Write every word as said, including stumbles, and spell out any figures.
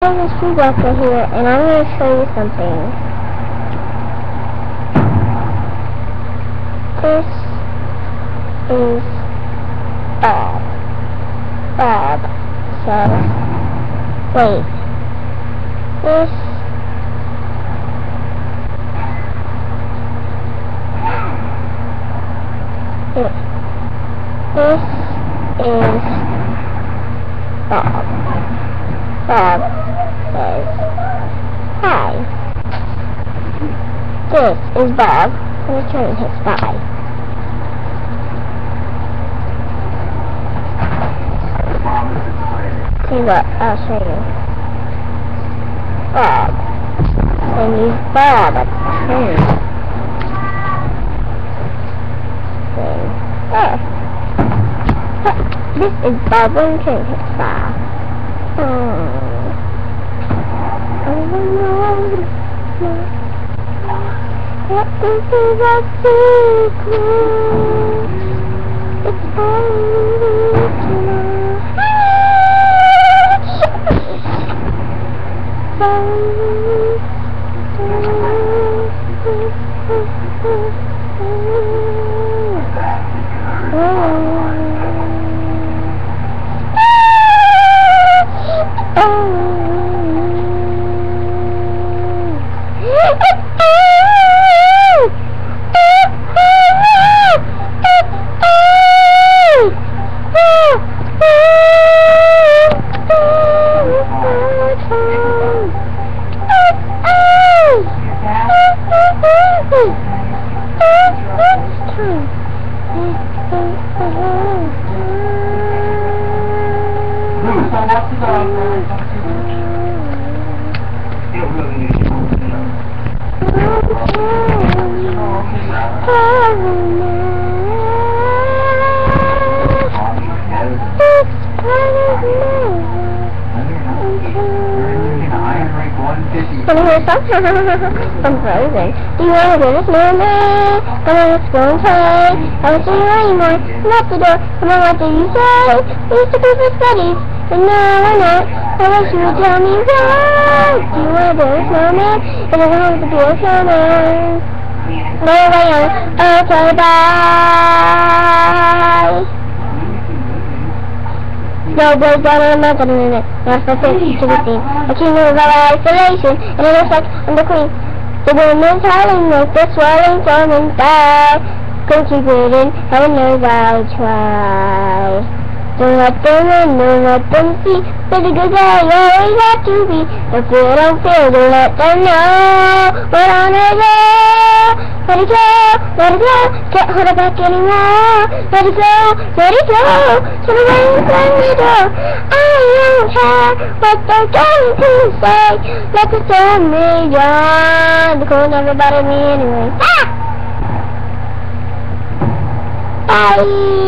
There's a tree block right here, and I'm going to show you something. This is Bob. Bob says, wait, this this, this is Bob. Bob says, hi. This is Bob, and the train hits by. See what? I'll show you. Bob. And he's Bob at the train. Thing. There. This is Bob when the train hits by. Oh. Oh no. That this is a secret. It's only tonight. I'm frozen. Do you want to go to snowman? Come on, let's go and play. I won't see you anymore. I'm at the door. Come on, what do you say? We used to be best buddies, but now we're not. I wish you would tell me why. Do you want to build a snowman? It doesn't have to be a snowman. No, I am. Okay, bye. No, boys, down on the mountain in it. That's the fifth to the scene. A king of our isolation, and it looks like I'm the queen. The woman's howling like the swelling from inside. Couldn't keep it in, heaven knows I'll try. Don't let them in, don't let them see. But the good guy you always have to be. If you don't feel, don't let them know. What on earth? Let it go, let it go. Can't hold it back anymore. Let it go, let it go. To the rain, let me go. I don't care what they're going to say. Let the sun be on. The cold never bothered me anyway. Ah! Bye.